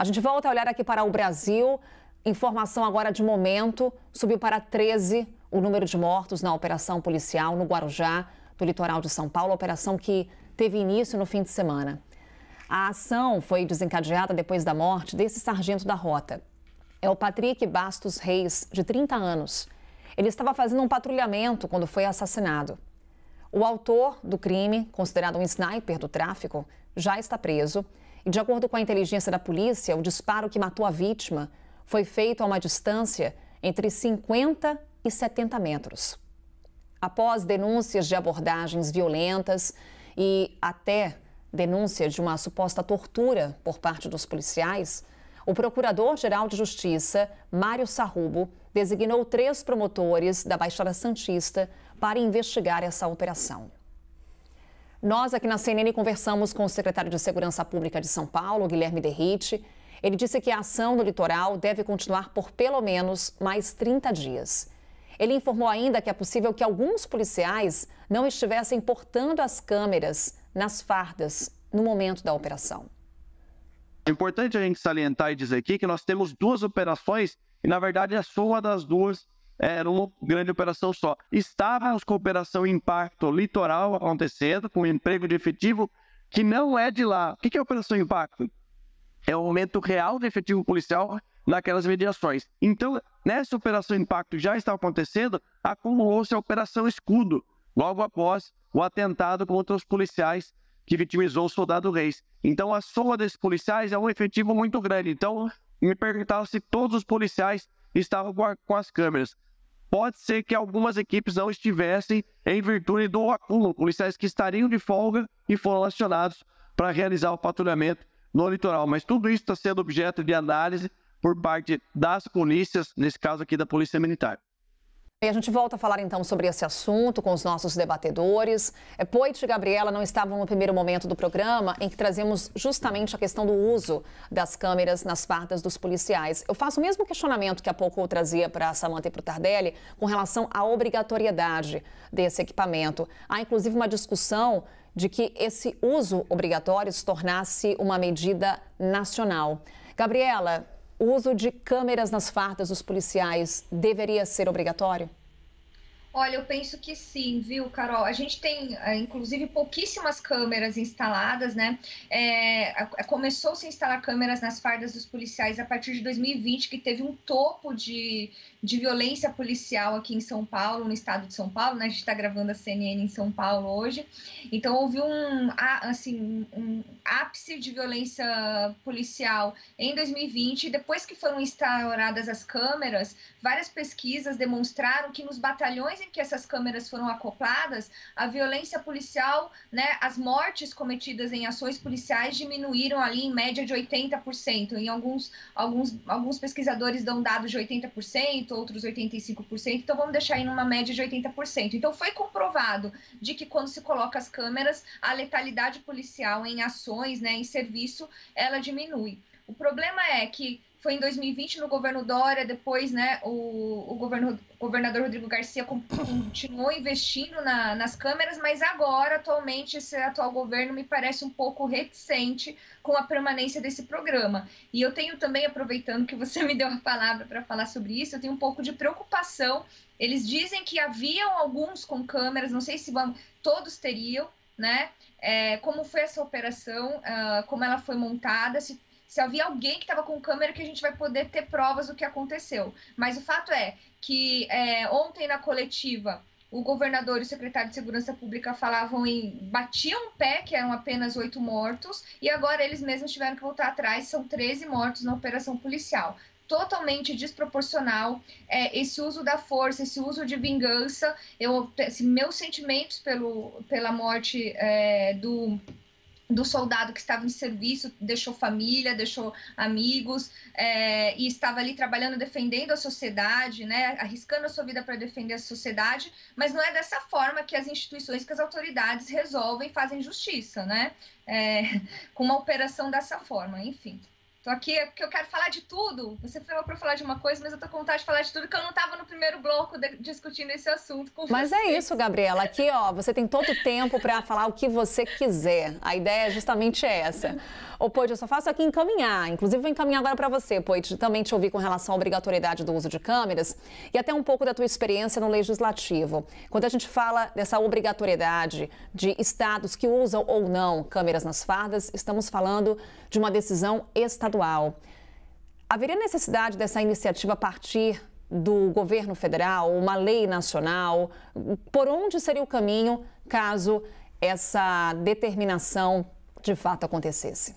A gente volta a olhar aqui para o Brasil. Informação agora de momento, subiu para 13 o número de mortos na operação policial no Guarujá, do litoral de São Paulo, operação que teve início no fim de semana. A ação foi desencadeada depois da morte desse sargento da rota. É o Patrick Bastos Reis, de 30 anos. Ele estava fazendo um patrulhamento quando foi assassinado. O autor do crime, considerado um sniper do tráfico, já está preso. E, de acordo com a inteligência da polícia, o disparo que matou a vítima foi feito a uma distância entre 50 e 70 metros. Após denúncias de abordagens violentas e até denúncia de uma suposta tortura por parte dos policiais, o Procurador-Geral de Justiça, Mário Sarrubo, designou 3 promotores da Baixada Santista para investigar essa operação. Nós aqui na CNN conversamos com o secretário de Segurança Pública de São Paulo, Guilherme Derrite. Ele disse que a ação no litoral deve continuar por pelo menos mais 30 dias. Ele informou ainda que é possível que alguns policiais não estivessem portando as câmeras nas fardas no momento da operação. É importante a gente salientar e dizer aqui que nós temos 2 operações e, na verdade, a soma das 2 era uma grande operação só. Estávamos com a operação Impacto Litoral acontecendo, com emprego de efetivo que não é de lá. O que é a operação Impacto? É o aumento real de efetivo policial naquelas mediações. Então, nessa operação Impacto já está acontecendo, acumulou-se a operação Escudo, logo após o atentado contra os policiais que vitimizou o soldado Reis. Então, a soma desses policiais é um efetivo muito grande. Então, me perguntaram se todos os policiais estavam com as câmeras. Pode ser que algumas equipes não estivessem em virtude do acúmulo, policiais que estariam de folga e foram acionados para realizar o patrulhamento no litoral. Mas tudo isso está sendo objeto de análise por parte das polícias, nesse caso aqui da Polícia Militar. E a gente volta a falar então sobre esse assunto com os nossos debatedores. Poit e Gabriela não estavam no primeiro momento do programa em que trazemos justamente a questão do uso das câmeras nas fardas dos policiais. Eu faço o mesmo questionamento que há pouco eu trazia para a Samantha e para o Tardelli com relação à obrigatoriedade desse equipamento. Há inclusive uma discussão de que esse uso obrigatório se tornasse uma medida nacional. Gabriela, o uso de câmeras nas fardas dos policiais deveria ser obrigatório? Olha, eu penso que sim, viu, Carol? A gente tem, inclusive, pouquíssimas câmeras instaladas, né? Começou-se a instalar câmeras nas fardas dos policiais a partir de 2020, que teve um topo de violência policial aqui em São Paulo, no estado de São Paulo, né? A gente está gravando a CNN em São Paulo hoje. Então, houve um ápice de violência policial em 2020. Depois que foram instauradas as câmeras, várias pesquisas demonstraram que nos batalhões em que essas câmeras foram acopladas, a violência policial, né, as mortes cometidas em ações policiais diminuíram ali em média de 80%. Em alguns pesquisadores dão dados de 80%, outros 85%, então vamos deixar aí numa média de 80%. Então foi comprovado de que quando se coloca as câmeras, a letalidade policial em ações, né, em serviço, ela diminui. O problema é que foi em 2020 no governo Dória, depois, né, o governador Rodrigo Garcia continuou investindo nas câmeras, mas agora, atualmente, esse atual governo me parece um pouco reticente com a permanência desse programa. E eu tenho também, aproveitando que você me deu a palavra para falar sobre isso, eu tenho um pouco de preocupação. Eles dizem que haviam alguns com câmeras, não sei se todos teriam, né? Como foi essa operação, como ela foi montada, se havia alguém que estava com câmera, que a gente vai poder ter provas do que aconteceu. Mas o fato é que ontem na coletiva, o governador e o secretário de Segurança Pública batiam o pé, que eram apenas 8 mortos, e agora eles mesmos tiveram que voltar atrás, são 13 mortos na operação policial. Totalmente desproporcional esse uso da força, esse uso de vingança. Meus sentimentos pela morte do soldado que estava em serviço, deixou família, deixou amigos, e estava ali trabalhando, defendendo a sociedade, né, arriscando a sua vida para defender a sociedade, mas não é dessa forma que as instituições, que as autoridades resolvem, fazem justiça, né, com uma operação dessa forma, enfim. Tô aqui porque eu quero falar de tudo. Você falou para falar de uma coisa, mas eu tô com vontade de falar de tudo, que eu não estava no primeiro bloco discutindo esse assunto com você. Mas é isso, Gabriela. Aqui, ó, você tem todo o tempo para falar o que você quiser. A ideia é justamente essa. Ô, Poit, eu só faço aqui encaminhar. Inclusive, vou encaminhar agora para você, Poit, também te ouvir com relação à obrigatoriedade do uso de câmeras e até um pouco da tua experiência no Legislativo. Quando a gente fala dessa obrigatoriedade de estados que usam ou não câmeras nas fardas, estamos falando de uma decisão estadual. Haveria necessidade dessa iniciativa a partir do governo federal, uma lei nacional? Por onde seria o caminho caso essa determinação de fato acontecesse?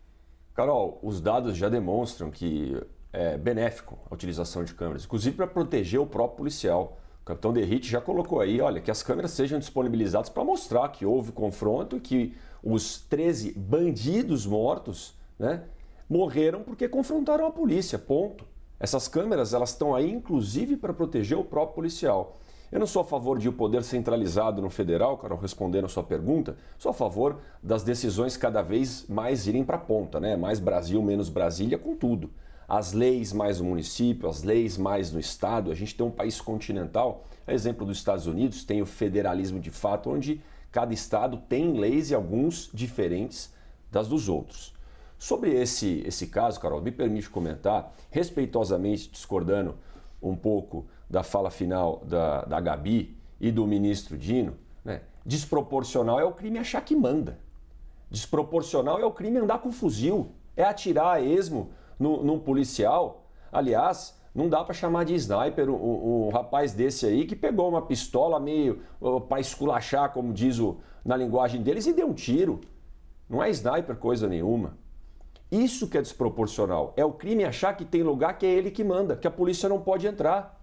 Carol, os dados já demonstram que é benéfico a utilização de câmeras, inclusive para proteger o próprio policial. O capitão Derrite já colocou aí, olha, que as câmeras sejam disponibilizadas para mostrar que houve confronto e que os 13 bandidos mortos, né, morreram porque confrontaram a polícia, ponto. Essas câmeras, elas estão aí inclusive para proteger o próprio policial. Eu não sou a favor de o poder centralizado no federal, Carol, respondendo a sua pergunta, sou a favor das decisões cada vez mais irem para a ponta, né? Mais Brasil, menos Brasília, com tudo. As leis mais no município, as leis mais no estado. A gente tem um país continental, a exemplo dos Estados Unidos, tem o federalismo de fato, onde cada estado tem leis e alguns diferentes das dos outros. Sobre esse caso, Carol, me permite comentar, respeitosamente discordando um pouco da fala final da Gabi e do ministro Dino, né? Desproporcional é o crime achar que manda. Desproporcional é o crime andar com fuzil, é atirar a esmo num policial. Aliás, não dá para chamar de sniper um rapaz desse aí que pegou uma pistola meio para esculachar, como diz na linguagem deles, e deu um tiro. Não é sniper coisa nenhuma. Isso que é desproporcional. É o crime achar que tem lugar que é ele que manda, que a polícia não pode entrar.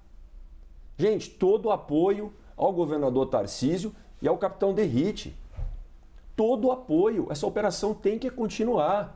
Gente, todo o apoio ao governador Tarcísio e ao capitão Derrite. Todo o apoio. Essa operação tem que continuar.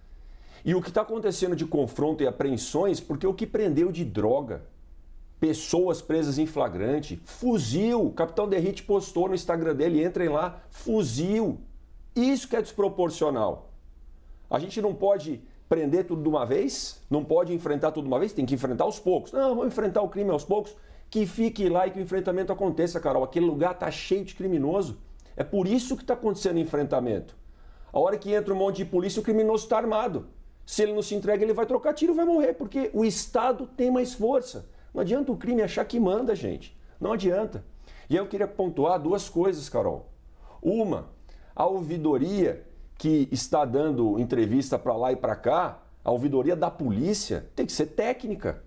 E o que está acontecendo de confronto e apreensões, porque o que prendeu de droga, pessoas presas em flagrante, fuzil, o capitão Derrite postou no Instagram dele, entrem lá, fuzil. Isso que é desproporcional. A gente não pode prender tudo de uma vez, não pode enfrentar tudo de uma vez, tem que enfrentar aos poucos. Não, vamos enfrentar o crime aos poucos, que fique lá e que o enfrentamento aconteça, Carol. Aquele lugar está cheio de criminoso. É por isso que está acontecendo enfrentamento. A hora que entra um monte de polícia, o criminoso está armado. Se ele não se entrega, ele vai trocar tiro e vai morrer, porque o Estado tem mais força. Não adianta o crime achar que manda, gente. Não adianta. E aí eu queria pontuar duas coisas, Carol. Uma, a ouvidoria que está dando entrevista para lá e para cá, a ouvidoria da polícia tem que ser técnica.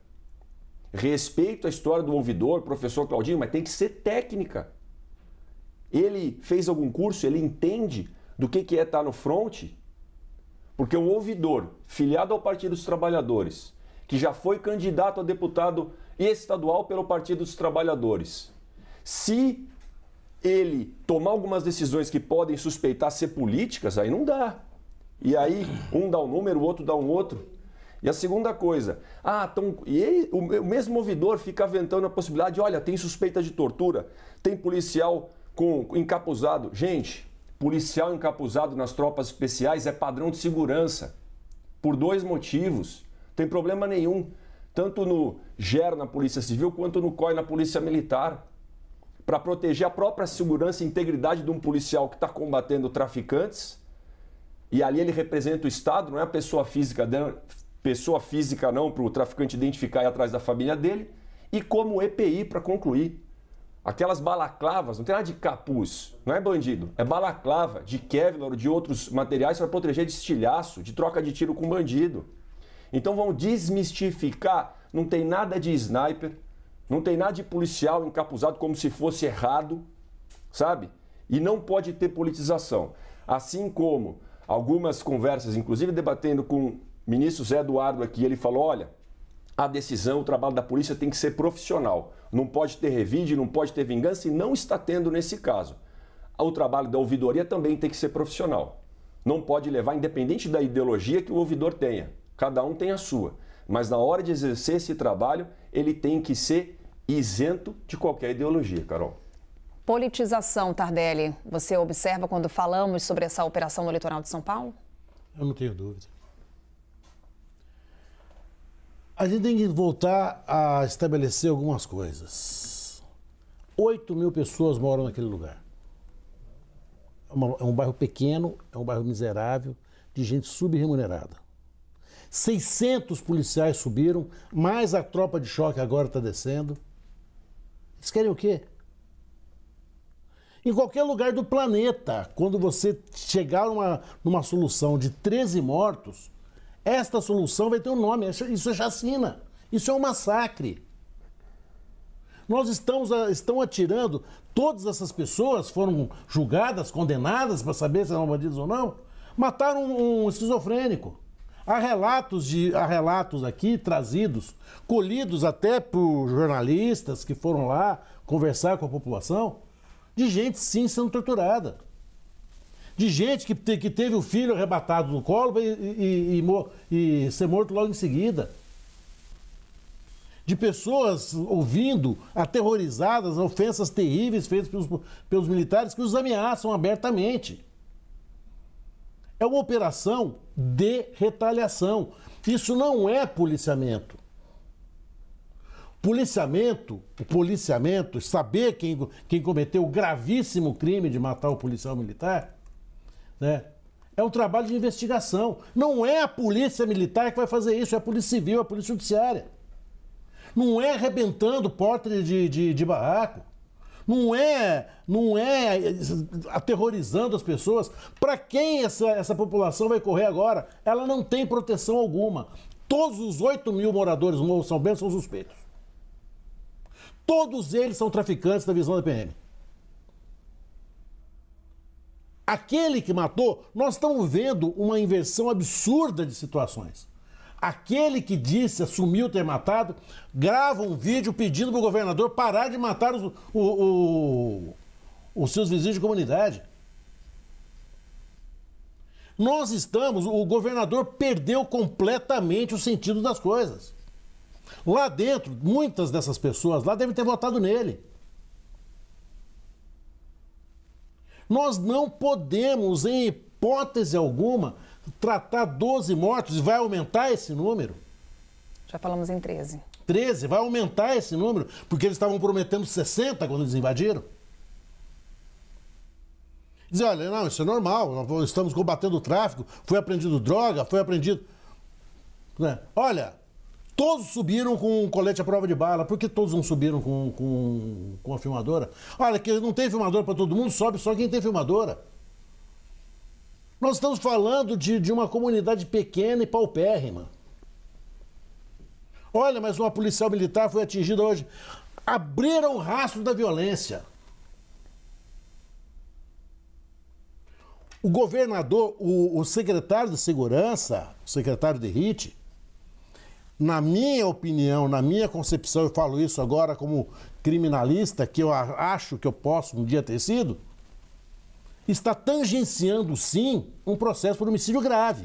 Respeito a história do ouvidor, professor Claudinho, mas tem que ser técnica. Ele fez algum curso, ele entende do que é estar no fronte? Porque um ouvidor filiado ao Partido dos Trabalhadores, que já foi candidato a deputado estadual pelo Partido dos Trabalhadores, se ele tomar algumas decisões que podem suspeitar ser políticas, aí não dá. E aí um dá um número, o outro dá um outro. E a segunda coisa, o mesmo ouvidor fica aventando a possibilidade de, olha, tem suspeita de tortura, tem policial encapuzado. Gente, policial encapuzado nas tropas especiais é padrão de segurança, por dois motivos. Não tem problema nenhum, tanto no GER na Polícia Civil, quanto no COI na Polícia Militar, para proteger a própria segurança e integridade de um policial que está combatendo traficantes, e ali ele representa o Estado, não é a pessoa física não, para o traficante identificar e ir atrás da família dele, e como EPI, para concluir. Aquelas balaclavas, não tem nada de capuz, não é bandido, é balaclava de Kevlar ou de outros materiais para proteger de estilhaço, de troca de tiro com bandido. Então vamos desmistificar, não tem nada de sniper, não tem nada de policial encapuzado como se fosse errado, sabe? E não pode ter politização. Assim como algumas conversas, inclusive debatendo com o ministro Zé Eduardo aqui, ele falou, olha, a decisão, o trabalho da polícia tem que ser profissional. Não pode ter revide, não pode ter vingança e não está tendo nesse caso. O trabalho da ouvidoria também tem que ser profissional. Não pode levar, independente da ideologia que o ouvidor tenha. Cada um tem a sua. Mas na hora de exercer esse trabalho, ele tem que ser isento de qualquer ideologia, Carol. Politização, Tardelli, você observa quando falamos sobre essa operação no litoral de São Paulo? Eu não tenho dúvida. A gente tem que voltar a estabelecer algumas coisas. 8 mil pessoas moram naquele lugar. É um bairro pequeno, é um bairro miserável, de gente subremunerada. 600 policiais subiram, mais a tropa de choque agora está descendo. Eles querem o quê? Em qualquer lugar do planeta, quando você chegar numa solução de 13 mortos, esta solução vai ter um nome, isso é chacina, isso é um massacre. Nós estão atirando, todas essas pessoas foram julgadas, condenadas para saber se eram bandidos ou não, mataram um esquizofrênico. Há relatos aqui trazidos, colhidos até por jornalistas que foram lá conversar com a população, de gente sim sendo torturada. De gente que teve o filho arrebatado do colo e ser morto logo em seguida. De pessoas ouvindo, aterrorizadas, ofensas terríveis feitas pelos militares que os ameaçam abertamente. É uma operação de retaliação. Isso não é policiamento. O policiamento, saber quem cometeu o gravíssimo crime de matar o policial militar, né, é um trabalho de investigação. Não é a polícia militar que vai fazer isso, é a polícia civil, a polícia judiciária. Não é arrebentando porta de barraco. Não é aterrorizando as pessoas. Para quem essa população vai correr agora? Ela não tem proteção alguma. Todos os 8 mil moradores do Morro São Bento são suspeitos. Todos eles são traficantes da visão da PM. Aquele que matou, nós estamos vendo uma inversão absurda de situações. Aquele que disse, assumiu ter matado, grava um vídeo pedindo para o governador parar de matar os seus vizinhos de comunidade. O governador perdeu completamente o sentido das coisas. Lá dentro, muitas dessas pessoas lá devem ter votado nele. Nós não podemos, em hipótese alguma, tratar 12 mortos e vai aumentar esse número. Já falamos em 13. 13, vai aumentar esse número, porque eles estavam prometendo 60 quando eles invadiram. Dizer, olha, não, isso é normal, nós estamos combatendo o tráfico, foi apreendido droga, foi apreendido... Né? Olha, todos subiram com um colete à prova de bala, por que todos não subiram com a filmadora? Olha, que não tem filmadora para todo mundo, sobe só quem tem filmadora. Nós estamos falando de uma comunidade pequena e paupérrima. Olha, mas uma policial militar foi atingida hoje. Abriram o rastro da violência. O governador, o secretário de Segurança, o secretário Derrite, na minha opinião, na minha concepção, eu falo isso agora como criminalista, que eu acho que eu posso um dia ter sido, está tangenciando, sim, um processo por homicídio grave.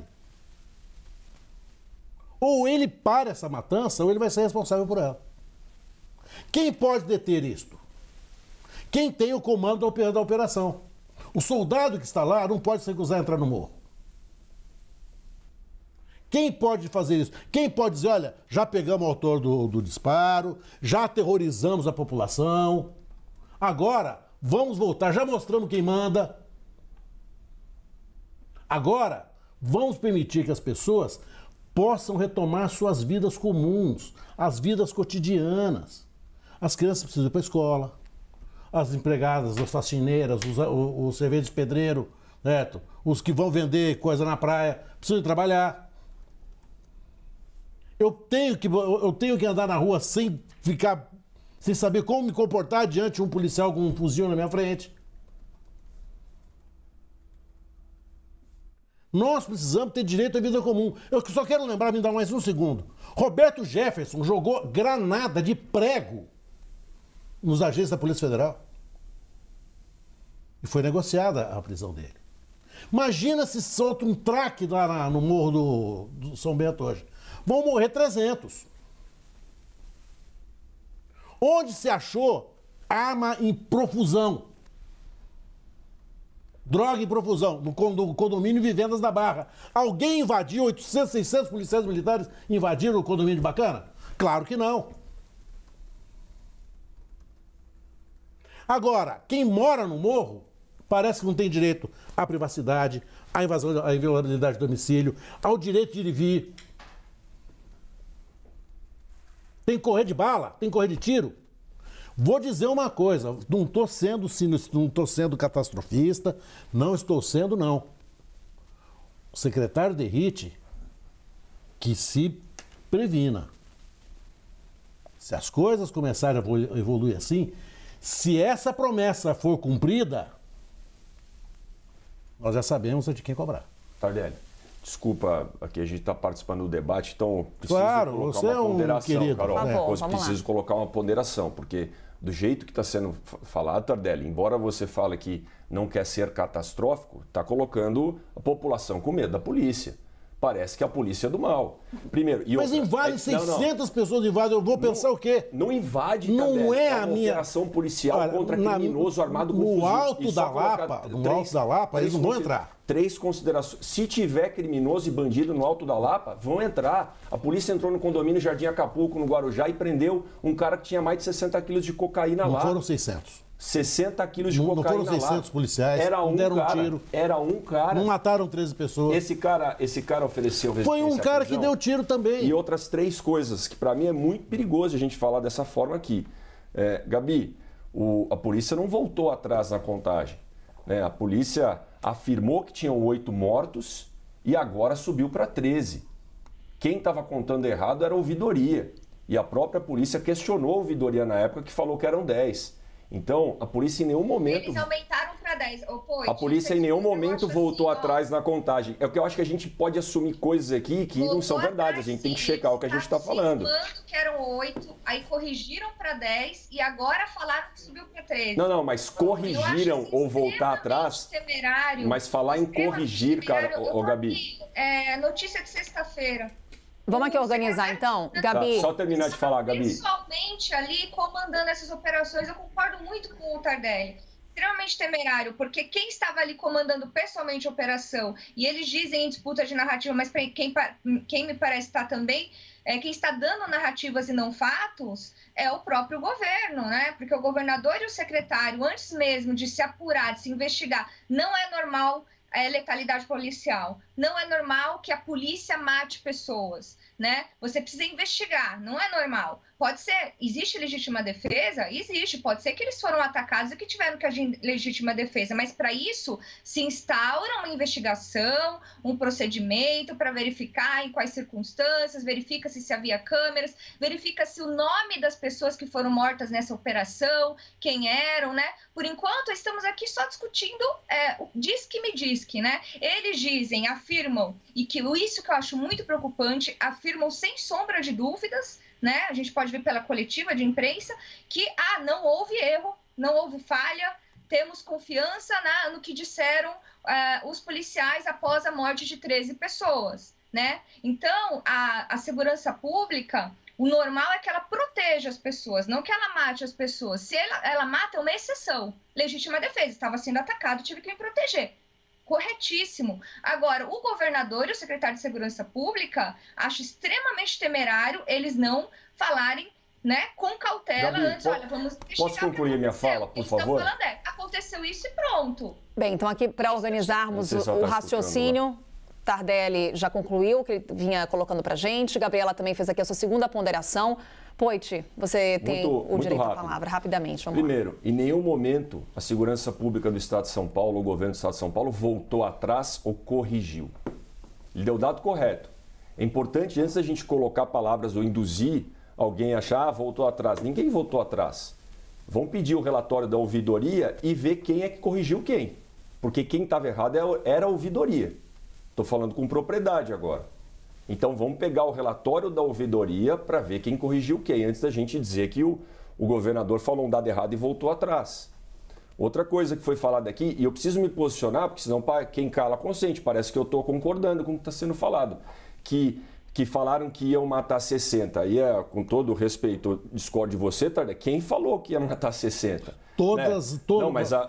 Ou ele para essa matança, ou ele vai ser responsável por ela. Quem pode deter isto? Quem tem o comando da operação. O soldado que está lá não pode se recusar a entrar no morro. Quem pode fazer isso? Quem pode dizer, olha, já pegamos o autor do disparo, já aterrorizamos a população, agora vamos voltar, já mostramos quem manda. Agora, vamos permitir que as pessoas possam retomar suas vidas comuns, as vidas cotidianas. As crianças precisam ir para a escola, as empregadas, as faxineiras, os serventes de pedreiro, certo? Os que vão vender coisa na praia, precisam ir trabalhar. Eu tenho que andar na rua sem saber como me comportar diante de um policial com um fuzil na minha frente. Nós precisamos ter direito à vida comum. Eu só quero lembrar, me dá mais um segundo. Roberto Jefferson jogou granada de prego nos agentes da Polícia Federal. E foi negociada a prisão dele. Imagina se solta um traque lá no morro do São Bento hoje. Vão morrer 300. Onde se achou arma em profusão? Droga e profusão no condomínio Vivendas da Barra. Alguém invadiu, 800, 600 policiais militares invadiram o condomínio de Bacana? Claro que não. Agora, quem mora no morro parece que não tem direito à privacidade, à invasão, à inviolabilidade do domicílio, ao direito de ir e vir. Tem que correr de bala, tem que correr de tiro. Vou dizer uma coisa, não estou sendo catastrofista, não estou sendo, não. O secretário Derrite, que se previna. Se as coisas começarem a evoluir assim, se essa promessa for cumprida, nós já sabemos de quem cobrar. Tardelli, desculpa, aqui a gente está participando do debate, então preciso claro, colocar você uma é um ponderação, querido. Carol. Por favor, vamos preciso lá. colocar uma ponderação, porque do jeito que está sendo falado, Tardelli, embora você fale que não quer ser catastrófico, está colocando a população com medo da polícia. Parece que a polícia é do mal. Primeiro, e Mas outra, invadem 600 pessoas, invadem, eu vou pensar o quê? Não invade, Não Tardelli, é uma a minha operação policial contra criminoso armado com no fuzil. alto E só da colocar Lapa, no alto da Lapa, eles não vão entrar. 3 considerações. Se tiver criminoso e bandido no Alto da Lapa, vão entrar. A polícia entrou no condomínio Jardim Acapulco, no Guarujá, e prendeu um cara que tinha mais de 60 quilos de cocaína lá. Não foram 600. 60 quilos de Não cocaína lá. foram 600 policiais, Era não um deram cara, um tiro. Era um cara. Não mataram 13 pessoas. Esse cara ofereceu resistência Foi um à cara que prisão. deu tiro também. E outras 3 coisas que para mim é muito perigoso a gente falar dessa forma aqui. Gabi, a polícia não voltou atrás na contagem. Né? A polícia afirmou que tinham 8 mortos e agora subiu para 13. Quem estava contando errado era a ouvidoria. E a própria polícia questionou a ouvidoria na época, que falou que eram 10. Então, a polícia em nenhum momento... Eles aumentaram para 10. A polícia em nenhum momento voltou atrás na contagem. É o que eu acho que a gente pode assumir coisas aqui que não são verdade. A gente tem que checar o que a gente está falando. Que eram 8, aí corrigiram para 10 e agora falaram que subiu para 13. Não, mas corrigiram ou voltar atrás... Temerário, mas falar em corrigir, cara, Gabi... Notícia de sexta-feira. Vamos aqui organizar, então. Gabi... Tá, só terminar de falar, Gabi. Pessoalmente ali, comandando essas operações, eu concordo muito com o Tardelli. Extremamente temerário, porque quem estava ali comandando pessoalmente a operação, e eles dizem em disputa de narrativa, mas quem me parece estar também, quem está dando narrativas e não fatos, é o próprio governo, né? Porque o governador e o secretário, antes mesmo de se apurar, de se investigar, não é normal a letalidade policial. Não é normal que a polícia mate pessoas, né? Você precisa investigar, não é normal. Pode ser, existe legítima defesa? Existe, pode ser que eles foram atacados e que tiveram que agir em legítima defesa, mas para isso se instaura uma investigação, um procedimento para verificar em quais circunstâncias, verifica-se se havia câmeras, verifica-se o nome das pessoas que foram mortas nessa operação, quem eram, né? Por enquanto, estamos aqui só discutindo o diz que me diz que, né? Eles dizem, afirmam, e que isso que eu acho muito preocupante, afirmam sem sombra de dúvidas, né? A gente pode ver pela coletiva de imprensa que não houve erro, não houve falha, temos confiança no que disseram os policiais após a morte de 13 pessoas, né? Então, a segurança pública, o normal é que ela proteja as pessoas, não que ela mate as pessoas. Se ela mata, é uma exceção. Legítima defesa, estava sendo atacado, tive que me proteger. Corretíssimo. Agora, o governador e o secretário de Segurança Pública, acho extremamente temerário eles não falarem, né, com cautela, Gabi, antes, olha, vamos investigar. Posso concluir minha fala, por favor? Estão falando, aconteceu isso e pronto. Bem, então aqui para organizarmos o raciocínio, Tardelli já concluiu o que ele vinha colocando para a gente, Gabriela também fez aqui a sua segunda ponderação. Poit, você tem o direito à palavra, rapidamente. Vamos Primeiro, em nenhum momento a segurança pública do Estado de São Paulo, o governo do Estado de São Paulo, voltou atrás ou corrigiu. Ele deu o dado correto. É importante, antes da gente colocar palavras ou induzir alguém a achar, voltou atrás. Ninguém voltou atrás. Vão pedir o relatório da ouvidoria e ver quem é que corrigiu quem. Porque quem estava errado era a ouvidoria. Estou falando com propriedade agora. Então vamos pegar o relatório da ouvidoria para ver quem corrigiu quem, antes da gente dizer que o governador falou um dado errado e voltou atrás. Outra coisa que foi falada aqui, e eu preciso me posicionar, porque senão quem cala consente, parece que eu estou concordando com o que está sendo falado, que que falaram que iam matar 60. E, com todo respeito, discordo de você, Tardelli, quem falou que ia matar 60? Todas. Não,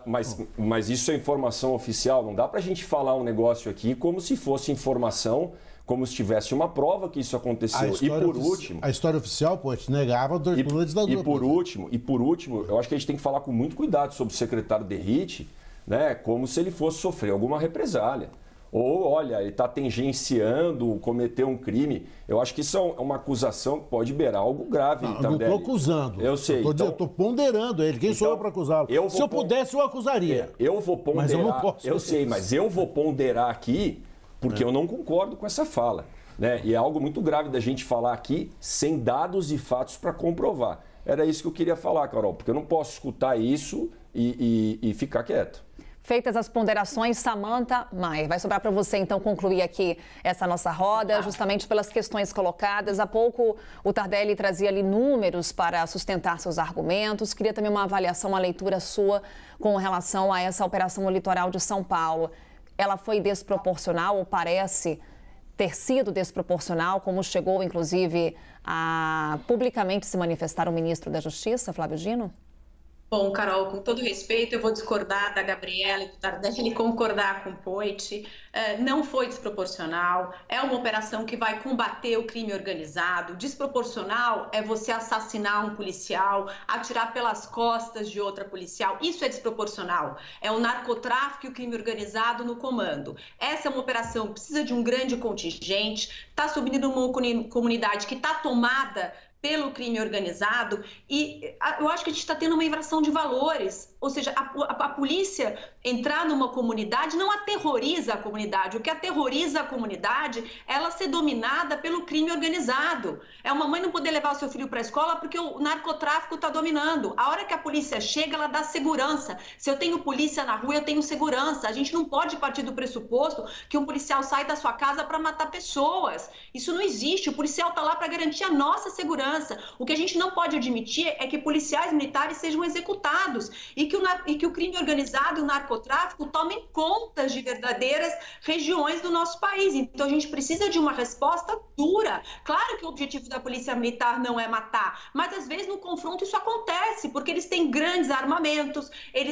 mas isso é informação oficial. Não dá para a gente falar um negócio aqui como se fosse informação, como se tivesse uma prova que isso aconteceu. E por último... A história oficial, pô, te negava a tortura da ditadura. E por último, eu acho que a gente tem que falar com muito cuidado sobre o secretário Derrite, né, como se ele fosse sofrer alguma represália. Ou, olha, ele está tangenciando cometer um crime. Eu acho que isso é uma acusação que pode beirar algo grave. Não, não estou acusando. Eu sei. Eu estou ponderando ele. Quem sou eu para acusá-lo? Se eu pudesse, eu acusaria. Eu vou ponderar. Mas eu não posso. Eu sei, mas eu vou ponderar aqui porque eu não concordo com essa fala. Né? E é algo muito grave da gente falar aqui sem dados e fatos para comprovar. Era isso que eu queria falar, Carol, porque eu não posso escutar isso e ficar quieto. Feitas as ponderações, Samantha Maier, vai sobrar para você então concluir aqui essa nossa roda, justamente pelas questões colocadas. Há pouco o Tardelli trazia ali números para sustentar seus argumentos. Queria também uma avaliação, uma leitura sua com relação a essa operação no litoral de São Paulo. Ela foi desproporcional ou parece ter sido desproporcional, como chegou inclusive a publicamente se manifestar o ministro da Justiça, Flávio Dino? Bom, Carol, com todo respeito, eu vou discordar da Gabriela e do Tardelli, concordar com o Poit. Não foi desproporcional, é uma operação que vai combater o crime organizado. Desproporcional é você assassinar um policial, atirar pelas costas de outra policial. Isso é desproporcional. É o narcotráfico e o crime organizado no comando. Essa é uma operação que precisa de um grande contingente, está subindo numa comunidade que está tomada pelo crime organizado, e eu acho que a gente está tendo uma inversão de valores, ou seja, a polícia entrar numa comunidade não aterroriza a comunidade, o que aterroriza a comunidade é ela ser dominada pelo crime organizado, é uma mãe não poder levar o seu filho para a escola porque o narcotráfico está dominando, a hora que a polícia chega, ela dá segurança, se eu tenho polícia na rua, eu tenho segurança, a gente não pode partir do pressuposto que um policial sai da sua casa para matar pessoas, isso não existe, o policial está lá para garantir a nossa segurança. O que a gente não pode admitir é que policiais militares sejam executados e que o crime organizado e o narcotráfico tomem conta de verdadeiras regiões do nosso país. Então a gente precisa de uma resposta dura. Claro que o objetivo da polícia militar não é matar, mas às vezes no confronto isso acontece, porque eles têm grandes armamentos,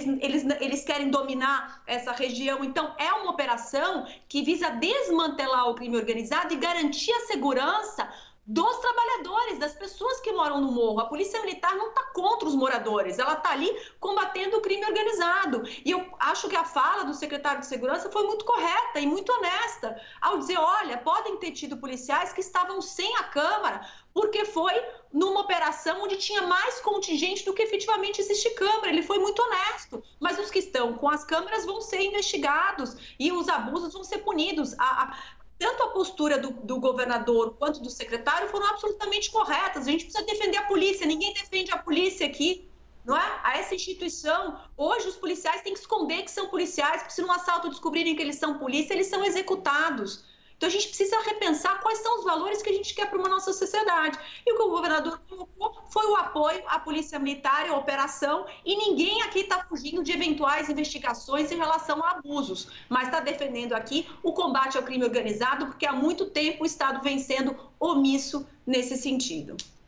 eles querem dominar essa região. Então é uma operação que visa desmantelar o crime organizado e garantir a segurança dos trabalhadores, das pessoas que moram no morro. A polícia militar não está contra os moradores, ela está ali combatendo o crime organizado. E eu acho que a fala do secretário de Segurança foi muito correta e muito honesta, ao dizer, olha, podem ter tido policiais que estavam sem a câmara, porque foi numa operação onde tinha mais contingente do que efetivamente existe câmara. Ele foi muito honesto, mas os que estão com as câmeras vão ser investigados e os abusos vão ser punidos. Tanto a postura do governador quanto do secretário foram absolutamente corretas. A gente precisa defender a polícia, ninguém defende a polícia aqui, não é? A essa instituição, hoje os policiais têm que esconder que são policiais, porque se num assalto descobrirem que eles são polícia, eles são executados. Então a gente precisa repensar quais são os valores que a gente quer para uma nossa sociedade. E o que o governador colocou foi o apoio à polícia militar e à operação, e ninguém aqui está fugindo de eventuais investigações em relação a abusos, mas está defendendo aqui o combate ao crime organizado, porque há muito tempo o Estado vem sendo omisso nesse sentido.